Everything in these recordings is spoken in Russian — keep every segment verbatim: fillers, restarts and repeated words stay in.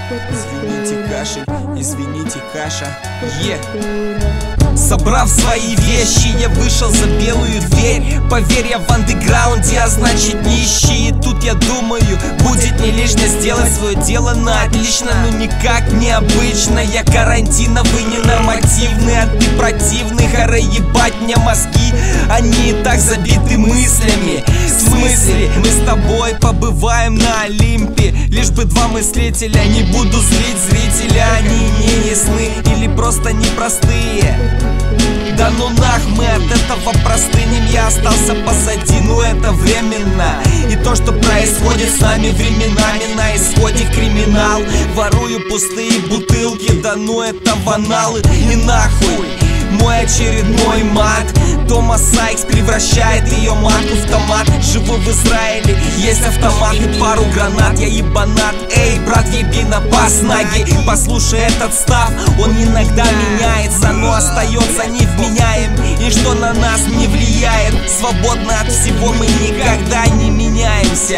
Извините, кашель, извините, каша. Е yeah. Собрав свои вещи, я вышел за белую дверь. Поверь, я в андеграунде, а значит нищий. И тут я думаю, будет не лишне сделать свое дело на отлично. Но никак необычно. Я карантиновый, ненормативный, а ты противный. Харе, ебать мне мозги, они и так забиты мыслями. В смысле, мы с тобой побываем на Олимпе. Лишь бы два мыслителя, не буду злить зрителя. Они не ясны или просто непростые. Да ну нах, мы от этого простынем. Я остался позади, но это временно. И то, что происходит с нами временами, на исходе криминал. Ворую пустые бутылки, да ну это ваналы. И нахуй мой очередной мат. Томас Сайкс превращает ее матку в томат. Живу в Израиле, есть автомат и пару гранат. Я ебанат, эй, брат, еби на бас ноги. Послушай этот став, он иногда меняется, но остается невменяем. Ничто на нас не влияет. Свободно от всего мы никогда не меняемся.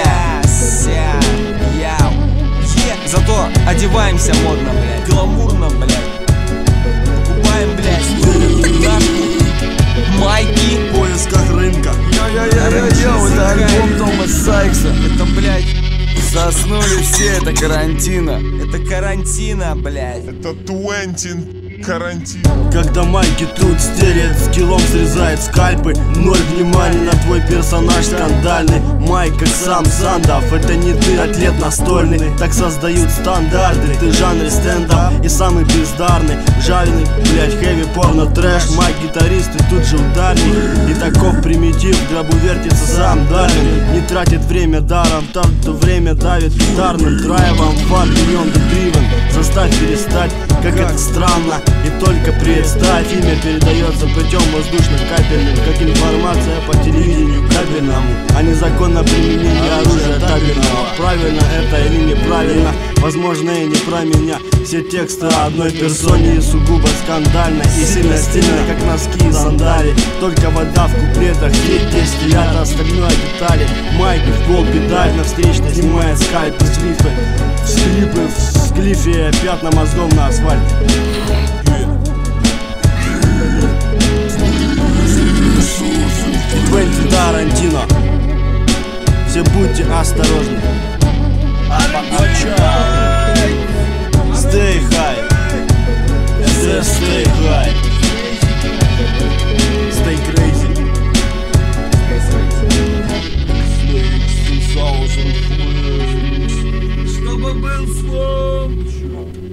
Зато одеваемся модно, блядь, гламурно, блядь. Покупаем, блядь, майки в поисках рынка. Йо-йо-йо-йо, это альбом Томаса Сайкса. Это, блядь, заснули все, это карантина. Это карантина, блядь. Это Твентин карантин. Когда майки тут стерет, скиллом срезает скальпы. Ноль внимания на твой персонаж скандальный. Майк как сам Сандов, это не ты, атлет настольный. Так создают стандарты, ты в жанре стендап и самый бездарный. Жареный, блять, хэви, порно, трэш. Майк гитарист и тут же ударник. И таков примитив, в гробу вертится сам Дарвин. Не тратит время даром, там то время давит гитарным драйвом. Фан миллион дривен, заставь перестать, как это странно. И только представь, имя передается путем воздушно-капельным, как информация по телевидению кабельному, а незаконно применение оружия табельного. Правильно это или неправильно, возможно и не про меня. Все тексты о одной персоне и сугубо скандально. И сильно стильно, как носки и сандали. Только вода в куплетах, треть десятилята, остальное детали. Майки в пол педаль, на встречной снимает скальпы, слипы. Слипы в склифе, пятна мозгом на асфальте. Твентин Тарантино. Все будьте осторожны. Stay high. Stay high. Stay crazy. Чтобы был слом.